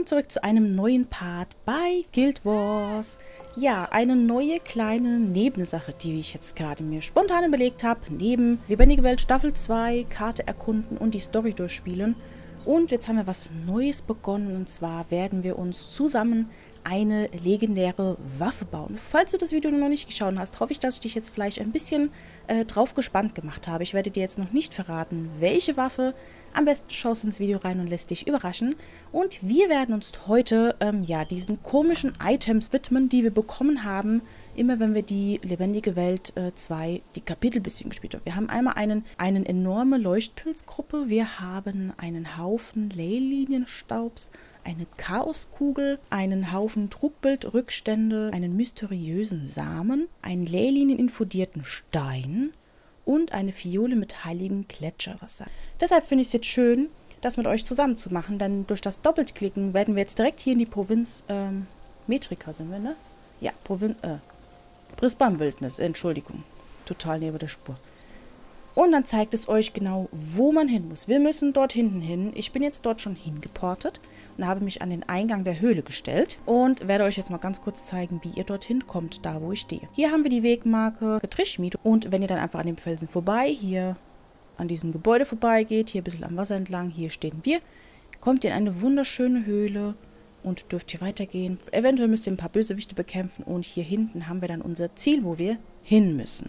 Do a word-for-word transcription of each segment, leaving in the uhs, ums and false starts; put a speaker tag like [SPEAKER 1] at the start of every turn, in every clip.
[SPEAKER 1] Willkommen zurück zu einem neuen Part bei Guild Wars. Ja, eine neue kleine Nebensache, die ich jetzt gerade mir spontan überlegt habe. Neben Lebendige Welt Staffel zwei, Karte erkunden und die Story durchspielen. Und jetzt haben wir was Neues begonnen, und zwar werden wir uns zusammen eine legendäre Waffe bauen. Falls du das Video noch nicht geschaut hast, hoffe ich, dass ich dich jetzt vielleicht ein bisschen äh, drauf gespannt gemacht habe. Ich werde dir jetzt noch nicht verraten, welche Waffe. Am besten schaust du ins Video rein und lässt dich überraschen. Und wir werden uns heute ähm, ja, diesen komischen Items widmen, die wir bekommen haben, immer wenn wir die Lebendige Welt zwei, äh, die Kapitel ein bisschen gespielt haben. Wir haben einmal einen, einen enorme Leuchtpilzgruppe, wir haben einen Haufen Leylinienstaubs, eine Chaoskugel, einen Haufen Trugbildraückstände, einen mysteriösen Samen, einen Leylinieninfundierten Stein und eine Fiole mit heiligem Gletscherwasser. Deshalb finde ich es jetzt schön, das mit euch zusammen zu machen, denn durch das Doppeltklicken werden wir jetzt direkt hier in die Provinz ähm, Metrika sind wir, ne? Ja, Provinz, äh, Brisbane-Wildnis, Entschuldigung. Total neben der Spur. Und dann zeigt es euch genau, wo man hin muss. Wir müssen dort hinten hin. Ich bin jetzt dort schon hingeportet und habe mich an den Eingang der Höhle gestellt und werde euch jetzt mal ganz kurz zeigen, wie ihr dorthin kommt, da wo ich stehe. Hier haben wir die Wegmarke Getrischschmiede und wenn ihr dann einfach an dem Felsen vorbei, hier an diesem Gebäude vorbeigeht, hier ein bisschen am Wasser entlang, hier stehen wir, kommt ihr in eine wunderschöne Höhle und dürft hier weitergehen. Eventuell müsst ihr ein paar Bösewichte bekämpfen und hier hinten haben wir dann unser Ziel, wo wir hin müssen.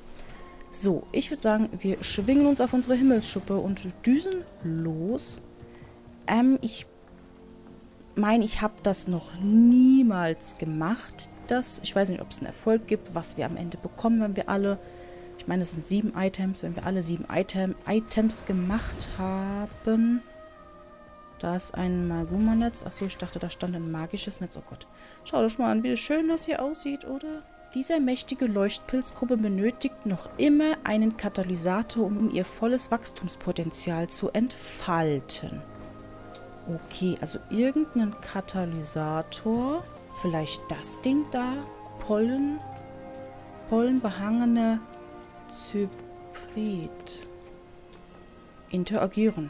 [SPEAKER 1] So, ich würde sagen, wir schwingen uns auf unsere Himmelsschuppe und düsen los. Ähm, ich meine, ich habe das noch niemals gemacht. Das, ich weiß nicht, ob es einen Erfolg gibt, was wir am Ende bekommen, wenn wir alle, ich meine, es sind sieben Items, wenn wir alle sieben Item, Items gemacht haben. Da ist ein Maguma-Netz. Achso, ich dachte, da stand ein magisches Netz. Oh Gott. Schaut euch mal an, wie schön das hier aussieht, oder? Diese mächtige Leuchtpilzgruppe benötigt noch immer einen Katalysator, um ihr volles Wachstumspotenzial zu entfalten. Okay, also irgendeinen Katalysator. Vielleicht das Ding da. Pollen. Pollenbehangene Zyprit. Interagieren.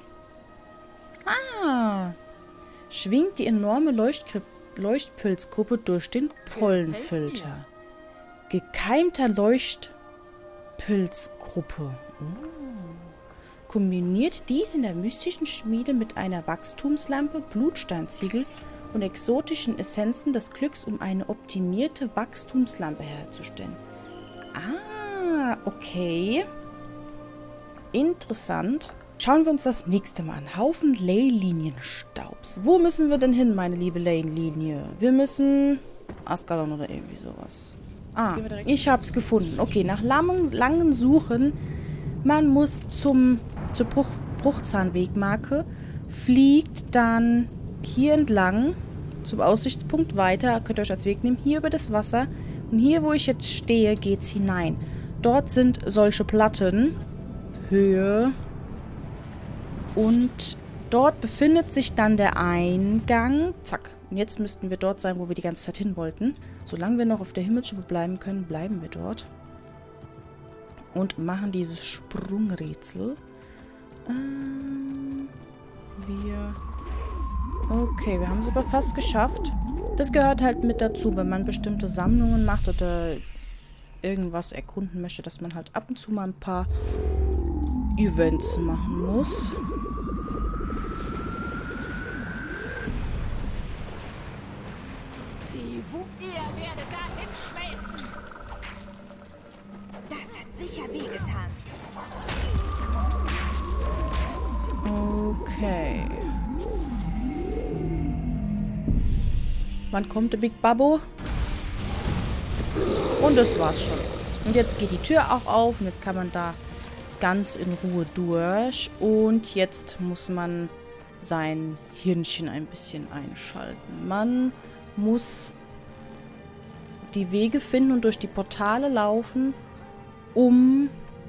[SPEAKER 1] Ah! Schwingt die enorme Leuchtkri- Leuchtpilzgruppe durch den Pollenfilter. Gekeimter Leuchtpilzgruppe. Oh. Kombiniert dies in der mystischen Schmiede mit einer Wachstumslampe, Blutsteinziegel und exotischen Essenzen des Glücks, um eine optimierte Wachstumslampe herzustellen. Ah, okay. Interessant. Schauen wir uns das nächste mal an. Haufen Leylinienstaubs. Wo müssen wir denn hin, meine liebe Leylinie? Wir müssen Askalon oder irgendwie sowas. Ah, ich habe es gefunden. Okay, nach langem, langen Suchen, man muss zum, zur Bruch, Bruchzahnwegmarke, fliegt dann hier entlang zum Aussichtspunkt weiter. Könnt ihr euch als Weg nehmen, hier über das Wasser. Und hier, wo ich jetzt stehe, geht es hinein. Dort sind solche Platten. Höhe. Und dort befindet sich dann der Eingang. Zack. Und jetzt müssten wir dort sein, wo wir die ganze Zeit hin wollten. Solange wir noch auf der Himmelsschuppe bleiben können, bleiben wir dort. Und machen dieses Sprungrätsel. Ähm, wir... Okay, wir haben es aber fast geschafft. Das gehört halt mit dazu, wenn man bestimmte Sammlungen macht oder irgendwas erkunden möchte, dass man halt ab und zu mal ein paar Events machen muss.
[SPEAKER 2] Ihr werdet dahin schmelzen. Das hat sicher wehgetan.
[SPEAKER 1] Okay. Wann kommt der Big Babbo? Und das war's schon. Und jetzt geht die Tür auch auf und jetzt kann man da ganz in Ruhe durch. Und jetzt muss man sein Hirnchen ein bisschen einschalten. Man muss die Wege finden und durch die Portale laufen, um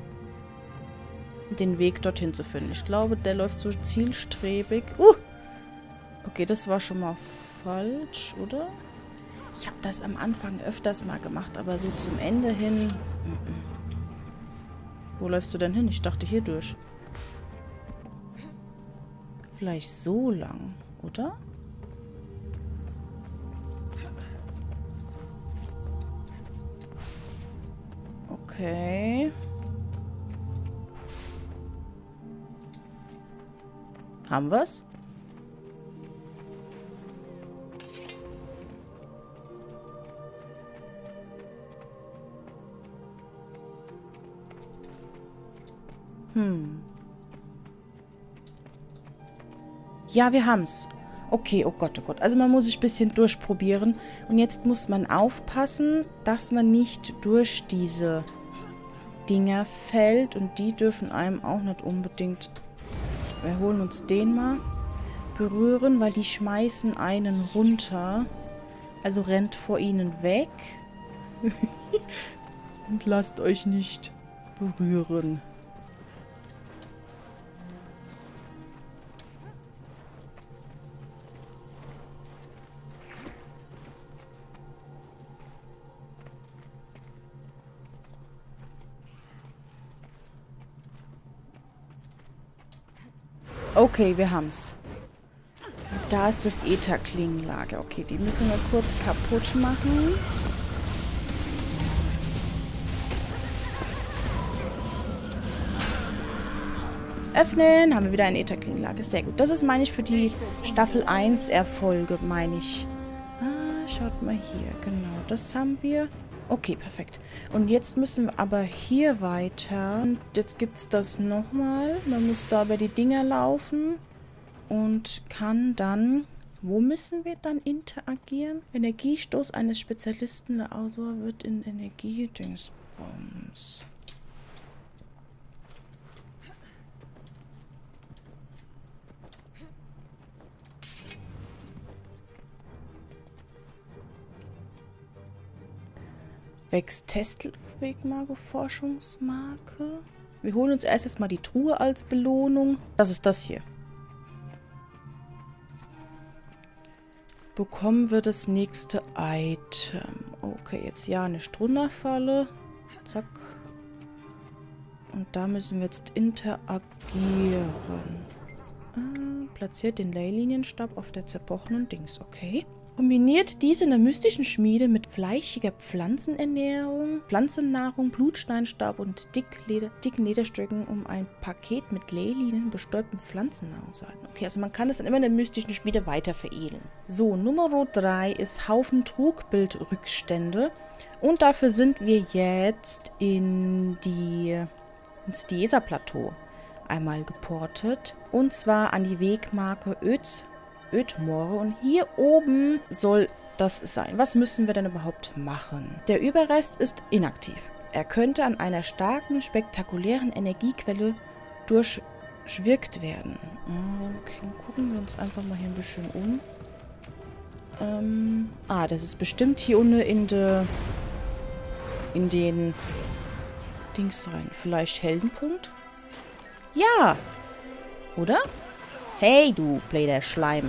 [SPEAKER 1] den Weg dorthin zu finden. Ich glaube, der läuft so zielstrebig. Uh! Okay, das war schon mal falsch, oder? Ich habe das am Anfang öfters mal gemacht, aber so zum Ende hin... Wo läufst du denn hin? Ich dachte hier durch. Vielleicht so lang, oder? Okay. Haben wir's? Hm. Ja, wir haben's. Okay, oh Gott, oh Gott. Also man muss sich ein bisschen durchprobieren. Und jetzt muss man aufpassen, dass man nicht durch diese Dinger fällt. Und die dürfen einem auch nicht unbedingt... Wir holen uns den mal. Berühren, weil die schmeißen einen runter. Also rennt vor ihnen weg. Und lasst euch nicht berühren. Okay, wir haben's. Da ist das Ätherklingenlager. Okay, die müssen wir kurz kaputt machen. Öffnen. Haben wir wieder ein Ätherklingenlager. Sehr gut. Das ist, meine ich, für die Staffel eins Erfolge, meine ich. Ah, schaut mal hier. Genau, das haben wir. Okay, perfekt. Und jetzt müssen wir aber hier weiter. Und jetzt gibt es das nochmal. Man muss da über die Dinger laufen. Und kann dann... Wo müssen wir dann interagieren? Energiestoß eines Spezialisten der Ausdauer wird in Energiedingsbums. Wächst Testwegmarke Forschungsmarke. Wir holen uns erst jetzt mal die Truhe als Belohnung. Das ist das hier. Bekommen wir das nächste Item. Okay, jetzt ja eine Strunnerfalle. Zack. Und da müssen wir jetzt interagieren. Ah, platziert den Leylinienstab auf der zerbrochenen Dings. Okay. Kombiniert diese in der mystischen Schmiede mit fleischiger Pflanzenernährung, Pflanzennahrung, Blutsteinstab und Dickleder, dicken Lederstücken, um ein Paket mit Leylinen bestäubten Pflanzennahrung zu halten. Okay, also man kann das dann immer in der mystischen Schmiede weiter veredeln. So, Nummer drei ist Haufen Trugbildrückstände. Und dafür sind wir jetzt in die, ins Diesa-Plateau einmal geportet. Und zwar an die Wegmarke Öz. Ödmoore. Und hier oben soll das sein. Was müssen wir denn überhaupt machen? Der Überrest ist inaktiv. Er könnte an einer starken, spektakulären Energiequelle durchschwirkt werden. Okay, gucken wir uns einfach mal hier ein bisschen um. Ähm, ah, das ist bestimmt hier unten in, de, in den Dings rein. Vielleicht Heldenpunkt? Ja! Oder? Hey, du blöder Schleim.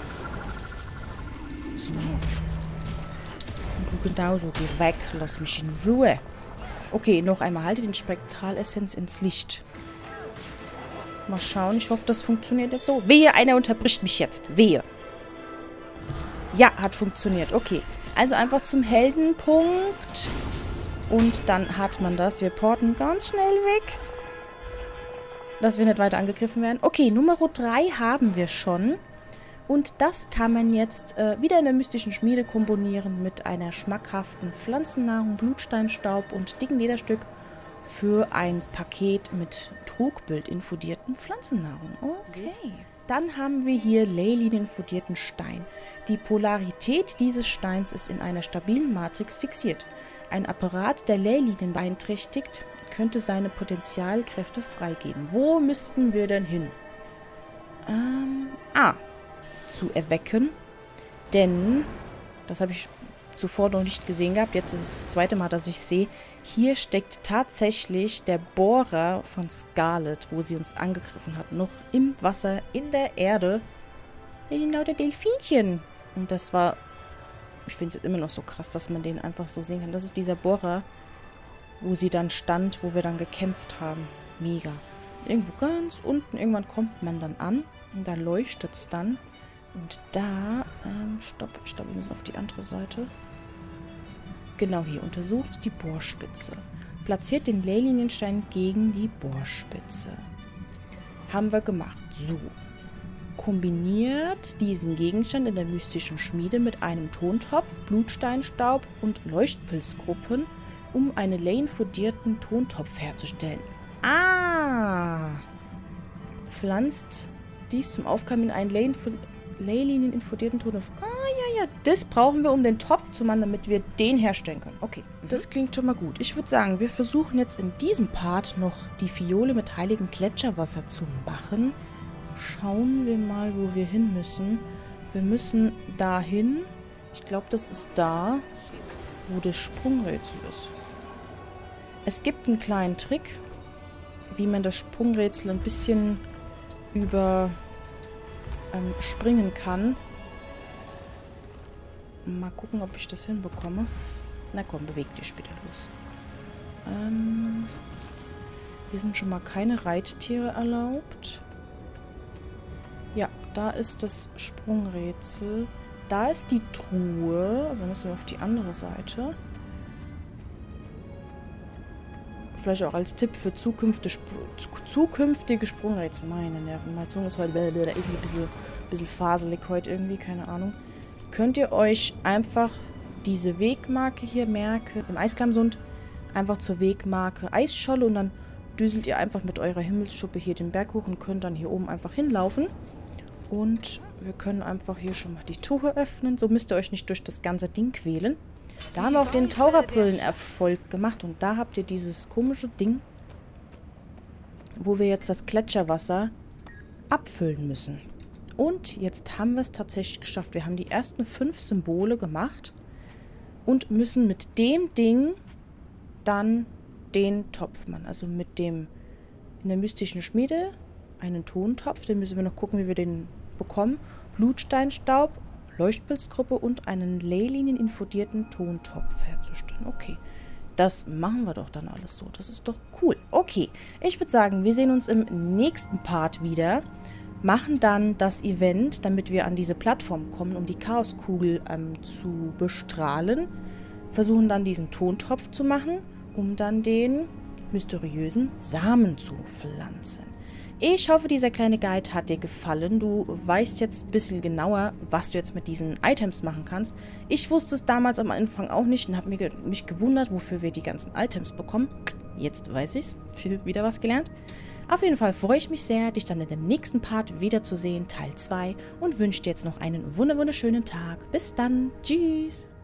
[SPEAKER 1] Und du genauso. Geh weg. Lass mich in Ruhe. Okay, noch einmal. Halte den Spektralessenz ins Licht. Mal schauen. Ich hoffe, das funktioniert jetzt so. Wehe, einer unterbricht mich jetzt. Wehe. Ja, hat funktioniert. Okay. Also einfach zum Heldenpunkt. Und dann hat man das. Wir porten ganz schnell weg. Dass wir nicht weiter angegriffen werden. Okay, Nummer drei haben wir schon. Und das kann man jetzt äh, wieder in der mystischen Schmiede kombinieren mit einer schmackhaften Pflanzennahrung, Blutsteinstaub und dicken Lederstück für ein Paket mit Trugbild-infundierten Pflanzennahrung. Okay. Dann haben wir hier Leylinen-infundierten Stein. Die Polarität dieses Steins ist in einer stabilen Matrix fixiert. Ein Apparat, der Leylinen beeinträchtigt, könnte seine Potenzialkräfte freigeben. Wo müssten wir denn hin? Ähm, ah, zu erwecken. Denn, das habe ich zuvor noch nicht gesehen gehabt, jetzt ist es das zweite Mal, dass ich sehe, hier steckt tatsächlich der Bohrer von Scarlet, wo sie uns angegriffen hat, noch im Wasser, in der Erde. Genau, der Delfinchen. Und das war, ich finde es jetzt immer noch so krass, dass man den einfach so sehen kann. Das ist dieser Bohrer, wo sie dann stand, wo wir dann gekämpft haben. Mega. Irgendwo ganz unten, irgendwann kommt man dann an und da leuchtet es dann. Und da, ähm, stopp, ich glaube, wir müssen auf die andere Seite. Genau hier, untersucht die Bohrspitze. platziert den Leylinienstein gegen die Bohrspitze. Haben wir gemacht. So. Kombiniert diesen Gegenstand in der mystischen Schmiede mit einem Tontopf, Blutsteinstaub und Leuchtpilzgruppen, um einen Ley-infundierten Tontopf herzustellen. Ah! Pflanzt dies zum Aufkommen in einen Leylinien-infundierten Tontopf. Ah, ja, ja. Das brauchen wir, um den Topf zu machen, damit wir den herstellen können. Okay, das klingt schon mal gut. Ich würde sagen, wir versuchen jetzt in diesem Part noch die Fiole mit heiligem Gletscherwasser zu machen. Schauen wir mal, wo wir hin müssen. Wir müssen dahin. Ich glaube, das ist da, wo das Sprungrätsel ist. Es gibt einen kleinen Trick, wie man das Sprungrätsel ein bisschen über ähm, springen kann. Mal gucken, ob ich das hinbekomme. Na komm, beweg dich bitte los. Ähm, hier sind schon mal keine Reittiere erlaubt. Ja, da ist das Sprungrätsel. Da ist die Truhe. Also müssen wir auf die andere Seite. Vielleicht auch als Tipp für zukünftige, Sp zukünftige Sprungrätsel. Meine Nerven, meine Zunge ist heute irgendwie ein bisschen, bisschen faselig heute irgendwie, keine Ahnung. Könnt ihr euch einfach diese Wegmarke hier merken, im Eisklammsund, einfach zur Wegmarke Eisscholle und dann düselt ihr einfach mit eurer Himmelsschuppe hier den Berg hoch und könnt dann hier oben einfach hinlaufen. Und wir können einfach hier schon mal die Tore öffnen. So müsst ihr euch nicht durch das ganze Ding quälen. Da haben wir auch den Taucherbrillen-Erfolg gemacht. Und da habt ihr dieses komische Ding, wo wir jetzt das Gletscherwasser abfüllen müssen. Und jetzt haben wir es tatsächlich geschafft. Wir haben die ersten fünf Symbole gemacht und müssen mit dem Ding dann den Topf machen. Also mit dem in der mystischen Schmiede einen Tontopf. Den müssen wir noch gucken, wie wir den bekommen. Blutsteinstaub, Leuchtpilzgruppe und einen Leylinien-infundierten Tontopf herzustellen. Okay, das machen wir doch dann alles so. Das ist doch cool. Okay, ich würde sagen, wir sehen uns im nächsten Part wieder. Machen dann das Event, damit wir an diese Plattform kommen, um die Chaoskugel ähm, zu bestrahlen. Versuchen dann diesen Tontopf zu machen, um dann den mysteriösen Samen zu pflanzen. Ich hoffe, dieser kleine Guide hat dir gefallen. Du weißt jetzt ein bisschen genauer, was du jetzt mit diesen Items machen kannst. Ich wusste es damals am Anfang auch nicht und habe mich, mich gewundert, wofür wir die ganzen Items bekommen. Jetzt weiß ich's. Wieder was gelernt. Auf jeden Fall freue ich mich sehr, dich dann in dem nächsten Part wiederzusehen, Teil zwei. Und wünsche dir jetzt noch einen wunderschönen Tag. Bis dann. Tschüss.